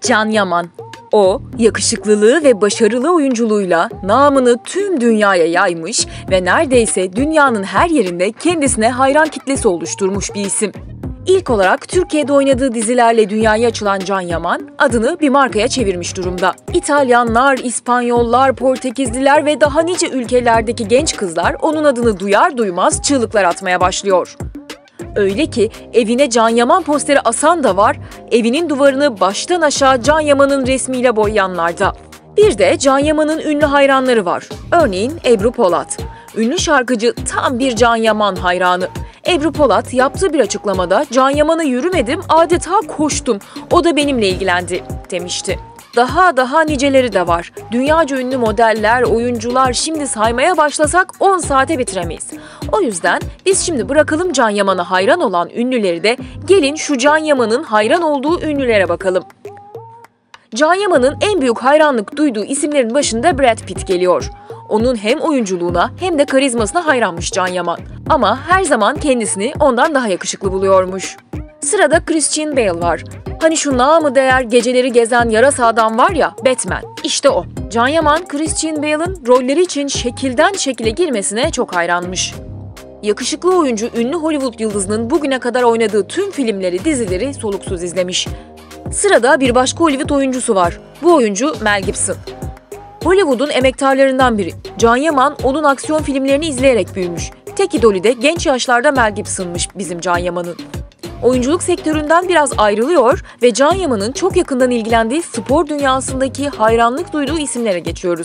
Can Yaman. O, yakışıklılığı ve başarılı oyunculuğuyla namını tüm dünyaya yaymış ve neredeyse dünyanın her yerinde kendisine hayran kitlesi oluşturmuş bir isim. İlk olarak Türkiye'de oynadığı dizilerle dünyaya açılan Can Yaman, adını bir markaya çevirmiş durumda. İtalyanlar, İspanyollar, Portekizliler ve daha nice ülkelerdeki genç kızlar onun adını duyar duymaz çığlıklar atmaya başlıyor. Öyle ki evine Can Yaman posteri asan da var, evinin duvarını baştan aşağı Can Yaman'ın resmiyle boyayanlar da. Bir de Can Yaman'ın ünlü hayranları var. Örneğin Ebru Polat. Ünlü şarkıcı tam bir Can Yaman hayranı. Ebru Polat yaptığı bir açıklamada "Can Yaman'a yürümedim, adeta koştum. O da benimle ilgilendi," demişti. Daha niceleri de var. Dünyaca ünlü modeller, oyuncular, şimdi saymaya başlasak 10 saate bitiremeyiz. O yüzden biz şimdi bırakalım Can Yaman'a hayran olan ünlüleri de gelin şu Can Yaman'ın hayran olduğu ünlülere bakalım. Can Yaman'ın en büyük hayranlık duyduğu isimlerin başında Brad Pitt geliyor. Onun hem oyunculuğuna hem de karizmasına hayranmış Can Yaman. Ama her zaman kendisini ondan daha yakışıklı buluyormuş. Sırada Christian Bale var. Hani şu namı değer geceleri gezen yarasa adam var ya, Batman. İşte o. Can Yaman, Christian Bale'ın rolleri için şekilden şekile girmesine çok hayranmış. Yakışıklı oyuncu ünlü Hollywood yıldızının bugüne kadar oynadığı tüm filmleri, dizileri soluksuz izlemiş. Sırada bir başka Hollywood oyuncusu var. Bu oyuncu Mel Gibson. Hollywood'un emektarlarından biri. Can Yaman onun aksiyon filmlerini izleyerek büyümüş. Tek idolü de genç yaşlarda Mel Gibson'mış bizim Can Yaman'ın. Oyunculuk sektöründen biraz ayrılıyor ve Can Yaman'ın çok yakından ilgilendiği spor dünyasındaki hayranlık duyduğu isimlere geçiyoruz.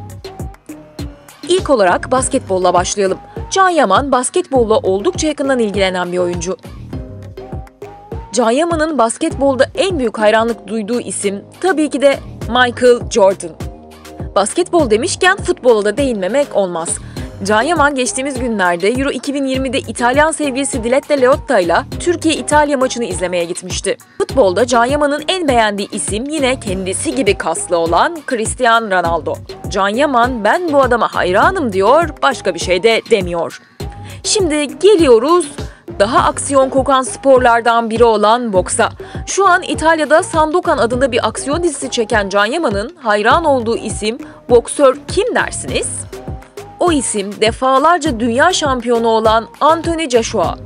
İlk olarak basketbolla başlayalım. Can Yaman basketbolla oldukça yakından ilgilenen bir oyuncu. Can Yaman'ın basketbolda en büyük hayranlık duyduğu isim tabii ki de Michael Jordan. Basketbol demişken futbola da değinmemek olmaz. Can Yaman geçtiğimiz günlerde Euro 2020'de İtalyan sevgilisi Diletta Leotta ile Türkiye-İtalya maçını izlemeye gitmişti. Futbolda Can Yaman'ın en beğendiği isim yine kendisi gibi kaslı olan Cristiano Ronaldo. Can Yaman "ben bu adama hayranım" diyor, başka bir şey de demiyor. Şimdi geliyoruz daha aksiyon kokan sporlardan biri olan boksa. Şu an İtalya'da Sandokan adında bir aksiyon dizisi çeken Can Yaman'ın hayran olduğu isim boksör kim dersiniz? O isim defalarca dünya şampiyonu olan Anthony Joshua.